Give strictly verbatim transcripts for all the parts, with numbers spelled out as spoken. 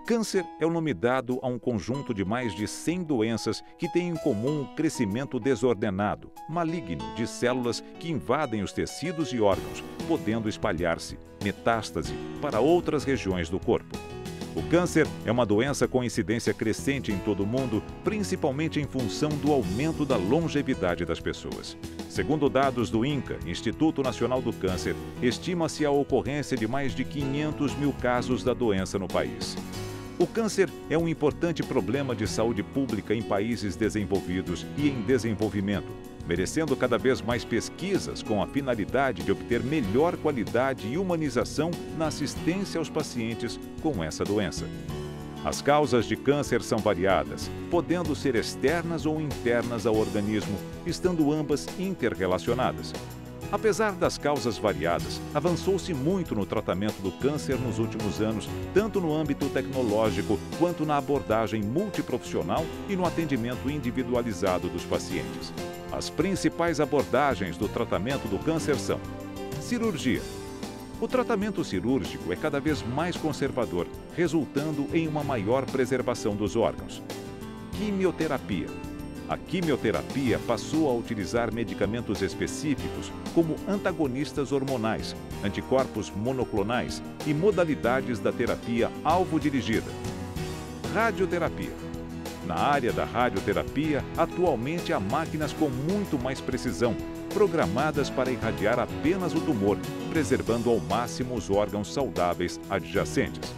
Câncer é o nome dado a um conjunto de mais de cem doenças que têm em comum um crescimento desordenado, maligno, de células que invadem os tecidos e órgãos, podendo espalhar-se, metástase, para outras regiões do corpo. O câncer é uma doença com incidência crescente em todo o mundo, principalmente em função do aumento da longevidade das pessoas. Segundo dados do INCA, Instituto Nacional do Câncer, estima-se a ocorrência de mais de quinhentos mil casos da doença no país. O câncer é um importante problema de saúde pública em países desenvolvidos e em desenvolvimento, merecendo cada vez mais pesquisas com a finalidade de obter melhor qualidade e humanização na assistência aos pacientes com essa doença. As causas de câncer são variadas, podendo ser externas ou internas ao organismo, estando ambas interrelacionadas. Apesar das causas variadas, avançou-se muito no tratamento do câncer nos últimos anos, tanto no âmbito tecnológico quanto na abordagem multiprofissional e no atendimento individualizado dos pacientes. As principais abordagens do tratamento do câncer são: cirurgia. O tratamento cirúrgico é cada vez mais conservador, resultando em uma maior preservação dos órgãos. Quimioterapia. A quimioterapia passou a utilizar medicamentos específicos, como antagonistas hormonais, anticorpos monoclonais e modalidades da terapia alvo-dirigida. Radioterapia. Na área da radioterapia, atualmente há máquinas com muito mais precisão, programadas para irradiar apenas o tumor, preservando ao máximo os órgãos saudáveis adjacentes.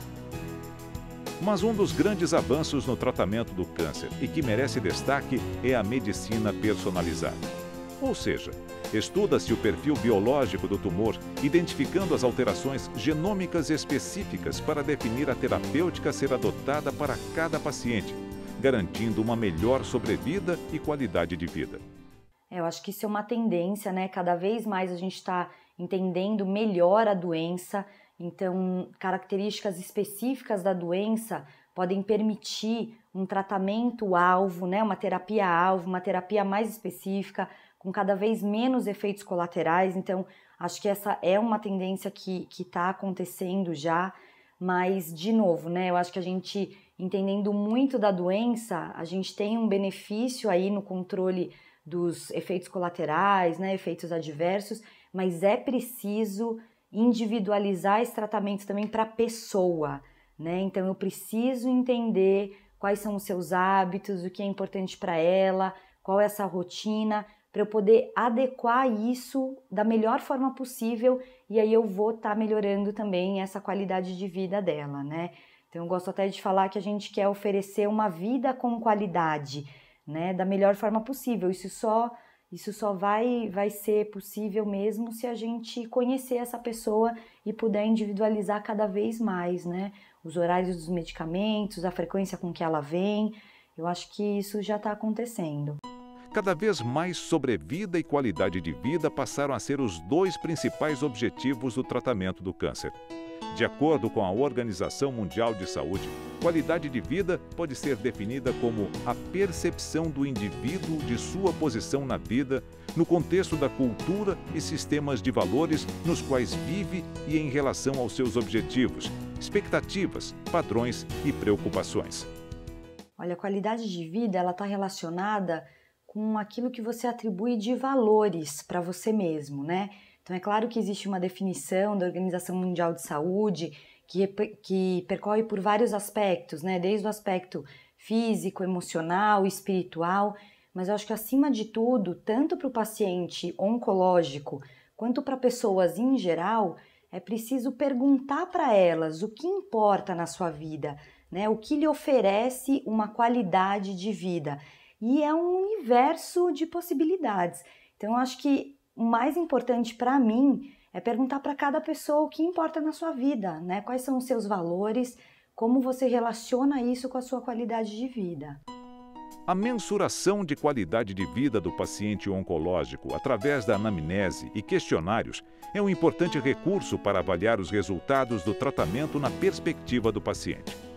Mas um dos grandes avanços no tratamento do câncer e que merece destaque é a medicina personalizada. Ou seja, estuda-se o perfil biológico do tumor, identificando as alterações genômicas específicas para definir a terapêutica a ser adotada para cada paciente, garantindo uma melhor sobrevida e qualidade de vida. Eu acho que isso é uma tendência, né? Cada vez mais a gente está entendendo melhor a doença. Então, características específicas da doença podem permitir um tratamento-alvo, né? Uma terapia-alvo, uma terapia mais específica, com cada vez menos efeitos colaterais. Então, acho que essa é uma tendência que que está acontecendo já, mas, de novo, né? Eu acho que a gente, entendendo muito da doença, a gente tem um benefício aí no controle dos efeitos colaterais, né? Efeitos adversos, mas é preciso individualizar esse tratamento também para a pessoa, né? Então eu preciso entender quais são os seus hábitos, o que é importante para ela, qual é essa rotina, para eu poder adequar isso da melhor forma possível, e aí eu vou estar tá melhorando também essa qualidade de vida dela, né? Então eu gosto até de falar que a gente quer oferecer uma vida com qualidade, né? Da melhor forma possível. Isso só Isso só vai, vai ser possível mesmo se a gente conhecer essa pessoa e puder individualizar cada vez mais, né? Os horários dos medicamentos, a frequência com que ela vem. Eu acho que isso já está acontecendo. Cada vez mais sobrevida e qualidade de vida passaram a ser os dois principais objetivos do tratamento do câncer. De acordo com a Organização Mundial de Saúde, qualidade de vida pode ser definida como a percepção do indivíduo de sua posição na vida, no contexto da cultura e sistemas de valores nos quais vive e em relação aos seus objetivos, expectativas, padrões e preocupações. Olha, a qualidade de vida ela está relacionada com aquilo que você atribui de valores para você mesmo, né? Então, é claro que existe uma definição da Organização Mundial de Saúde que, que percorre por vários aspectos, né? Desde o aspecto físico, emocional, espiritual, mas eu acho que, acima de tudo, tanto para o paciente oncológico quanto para pessoas em geral, é preciso perguntar para elas o que importa na sua vida, né? O que lhe oferece uma qualidade de vida. E é um universo de possibilidades. Então, eu acho que o mais importante para mim é perguntar para cada pessoa o que importa na sua vida, né? Quais são os seus valores, como você relaciona isso com a sua qualidade de vida. A mensuração de qualidade de vida do paciente oncológico através da anamnese e questionários é um importante recurso para avaliar os resultados do tratamento na perspectiva do paciente.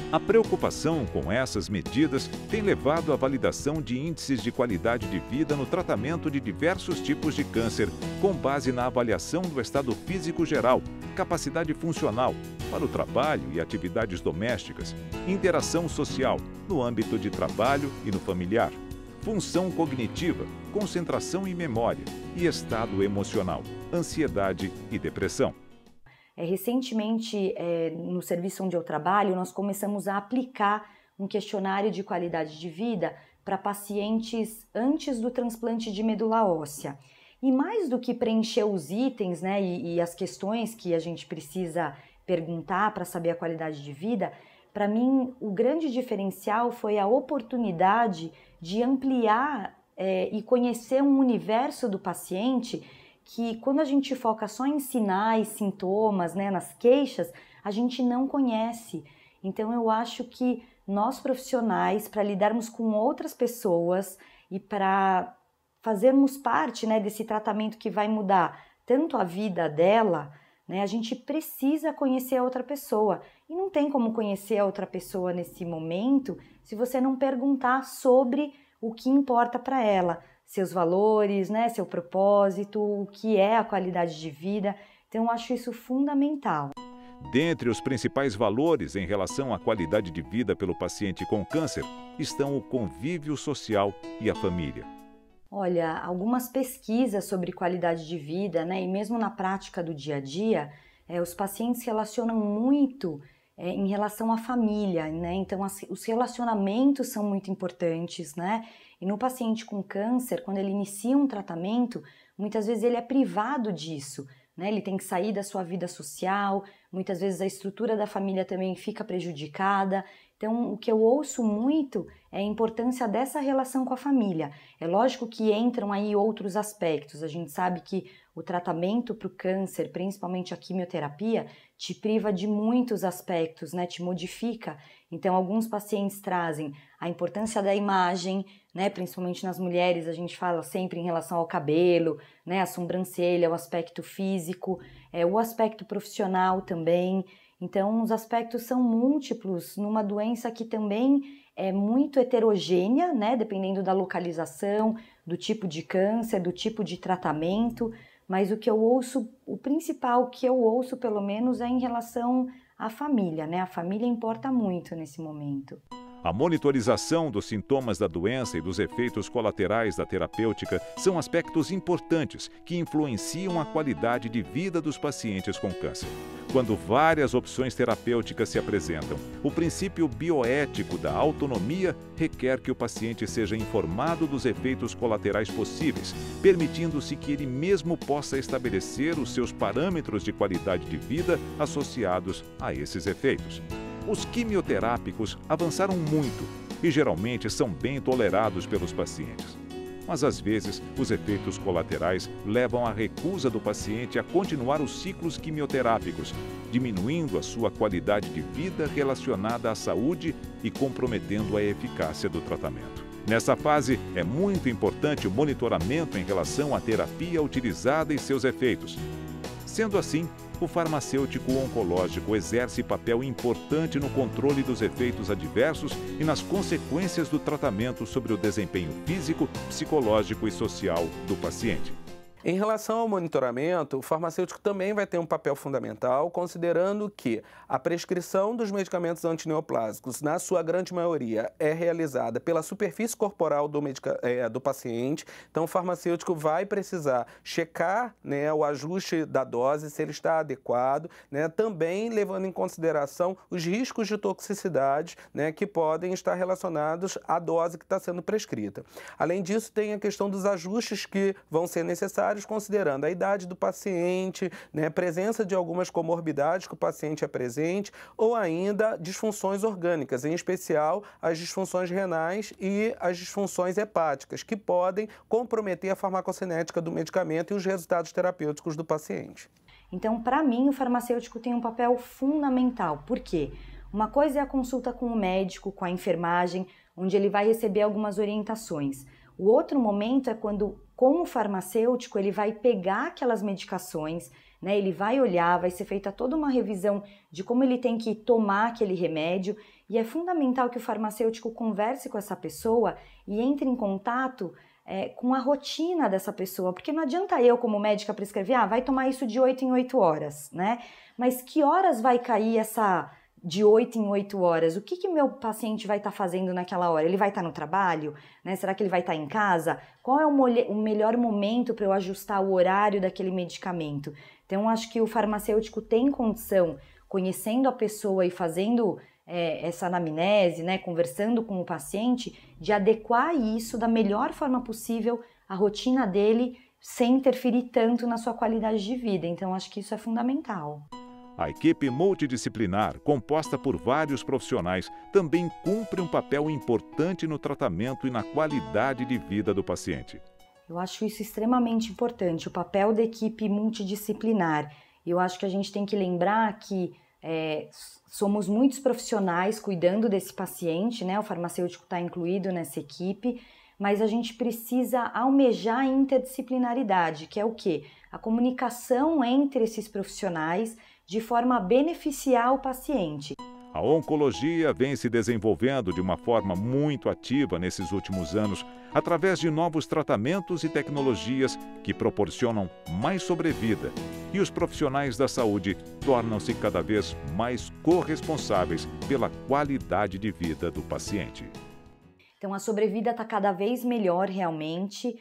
A preocupação com essas medidas tem levado à validação de índices de qualidade de vida no tratamento de diversos tipos de câncer, com base na avaliação do estado físico geral, capacidade funcional, para o trabalho e atividades domésticas, interação social, no âmbito de trabalho e no familiar, função cognitiva, concentração e memória, e estado emocional, ansiedade e depressão. É, recentemente, é, no serviço onde eu trabalho, nós começamos a aplicar um questionário de qualidade de vida para pacientes antes do transplante de medula óssea. E mais do que preencher os itens, né, e, e as questões que a gente precisa perguntar para saber a qualidade de vida, para mim o grande diferencial foi a oportunidade de ampliar é, e conhecer um universo do paciente que, quando a gente foca só em sinais, sintomas, né, nas queixas, a gente não conhece. Então eu acho que nós profissionais, para lidarmos com outras pessoas e para fazermos parte, né, desse tratamento que vai mudar tanto a vida dela, né, a gente precisa conhecer a outra pessoa. E não tem como conhecer a outra pessoa nesse momento se você não perguntar sobre o que importa para ela, seus valores, né, seu propósito, o que é a qualidade de vida. Então eu acho isso fundamental. Dentre os principais valores em relação à qualidade de vida pelo paciente com câncer estão o convívio social e a família. Olha, algumas pesquisas sobre qualidade de vida, né, e mesmo na prática do dia a dia, é, os pacientes se relacionam muito é, em relação à família, né? Então as, os relacionamentos são muito importantes, né? E no paciente com câncer, quando ele inicia um tratamento, muitas vezes ele é privado disso, né? Ele tem que sair da sua vida social, muitas vezes a estrutura da família também fica prejudicada. Então, o que eu ouço muito é a importância dessa relação com a família. É lógico que entram aí outros aspectos. A gente sabe que o tratamento para o câncer, principalmente a quimioterapia, te priva de muitos aspectos, né? Te modifica. Então, alguns pacientes trazem a importância da imagem, né? Principalmente nas mulheres, a gente fala sempre em relação ao cabelo, né? A sobrancelha, o aspecto físico, é, o aspecto profissional também. Então, os aspectos são múltiplos numa doença que também é muito heterogênea, né? Dependendo da localização, do tipo de câncer, do tipo de tratamento. Mas o que eu ouço, o principal que eu ouço, pelo menos, é em relação à família, né? A família importa muito nesse momento. A monitorização dos sintomas da doença e dos efeitos colaterais da terapêutica são aspectos importantes que influenciam a qualidade de vida dos pacientes com câncer. Quando várias opções terapêuticas se apresentam, o princípio bioético da autonomia requer que o paciente seja informado dos efeitos colaterais possíveis, permitindo-se que ele mesmo possa estabelecer os seus parâmetros de qualidade de vida associados a esses efeitos. Os quimioterápicos avançaram muito e geralmente são bem tolerados pelos pacientes. Mas às vezes, os efeitos colaterais levam à recusa do paciente a continuar os ciclos quimioterápicos, diminuindo a sua qualidade de vida relacionada à saúde e comprometendo a eficácia do tratamento. Nessa fase, é muito importante o monitoramento em relação à terapia utilizada e seus efeitos. Sendo assim, o farmacêutico oncológico exerce papel importante no controle dos efeitos adversos e nas consequências do tratamento sobre o desempenho físico, psicológico e social do paciente. Em relação ao monitoramento, o farmacêutico também vai ter um papel fundamental, considerando que a prescrição dos medicamentos antineoplásicos, na sua grande maioria, é realizada pela superfície corporal do, medica, é, do paciente. Então, o farmacêutico vai precisar checar, né, o ajuste da dose, se ele está adequado, né, também levando em consideração os riscos de toxicidade, né, que podem estar relacionados à dose que está sendo prescrita. Além disso, tem a questão dos ajustes que vão ser necessários, considerando a idade do paciente, né, presença de algumas comorbidades que o paciente apresente ou ainda disfunções orgânicas, em especial as disfunções renais e as disfunções hepáticas, que podem comprometer a farmacocinética do medicamento e os resultados terapêuticos do paciente. Então, para mim, o farmacêutico tem um papel fundamental. Por quê? Uma coisa é a consulta com o médico, com a enfermagem, onde ele vai receber algumas orientações. O outro momento é quando, como farmacêutico, ele vai pegar aquelas medicações, né? Ele vai olhar, vai ser feita toda uma revisão de como ele tem que tomar aquele remédio e é fundamental que o farmacêutico converse com essa pessoa e entre em contato é, com a rotina dessa pessoa, porque não adianta eu como médica prescrever, ah, vai tomar isso de oito em oito horas, né? Mas que horas vai cair essa de oito em oito horas? O que que meu paciente vai estar tá fazendo naquela hora? Ele vai estar tá no trabalho? Né? Será que ele vai estar tá em casa? Qual é o, o melhor momento para eu ajustar o horário daquele medicamento? Então, acho que o farmacêutico tem condição, conhecendo a pessoa e fazendo é, essa anamnese, né, conversando com o paciente, de adequar isso da melhor forma possível à rotina dele, sem interferir tanto na sua qualidade de vida. Então, acho que isso é fundamental. A equipe multidisciplinar, composta por vários profissionais, também cumpre um papel importante no tratamento e na qualidade de vida do paciente. Eu acho isso extremamente importante, o papel da equipe multidisciplinar. Eu acho que a gente tem que lembrar que é, somos muitos profissionais cuidando desse paciente, né? O farmacêutico está incluído nessa equipe, mas a gente precisa almejar a interdisciplinaridade, que é o quê? A comunicação entre esses profissionais de forma a beneficiar o paciente. A oncologia vem se desenvolvendo de uma forma muito ativa nesses últimos anos, através de novos tratamentos e tecnologias que proporcionam mais sobrevida. E os profissionais da saúde tornam-se cada vez mais corresponsáveis pela qualidade de vida do paciente. Então, a sobrevida está cada vez melhor realmente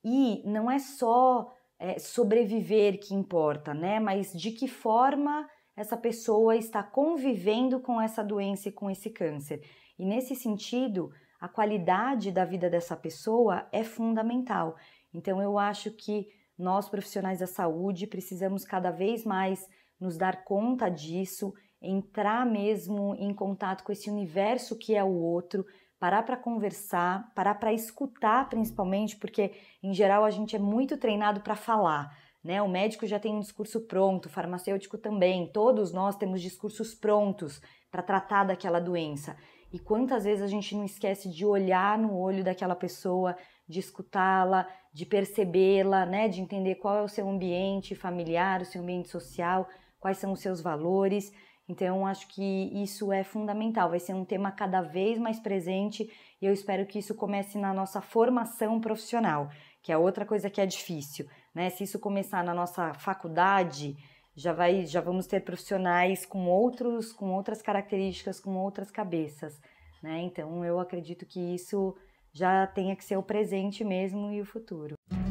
e não é só é, sobreviver que importa, né? Mas de que forma essa pessoa está convivendo com essa doença e com esse câncer. E nesse sentido, a qualidade da vida dessa pessoa é fundamental. Então eu acho que nós, profissionais da saúde, precisamos cada vez mais nos dar conta disso, entrar mesmo em contato com esse universo que é o outro, parar para conversar, parar para escutar principalmente, porque em geral a gente é muito treinado para falar. Né? O médico já tem um discurso pronto, o farmacêutico também, todos nós temos discursos prontos para tratar daquela doença. E quantas vezes a gente não esquece de olhar no olho daquela pessoa, de escutá-la, de percebê-la, né? De entender qual é o seu ambiente familiar, o seu ambiente social, quais são os seus valores. Então, acho que isso é fundamental, vai ser um tema cada vez mais presente e eu espero que isso comece na nossa formação profissional, que é outra coisa que é difícil. Né? Se isso começar na nossa faculdade, já, vai, já vamos ter profissionais com, outros, com outras características, com outras cabeças. Né? Então, eu acredito que isso já tenha que ser o presente mesmo e o futuro.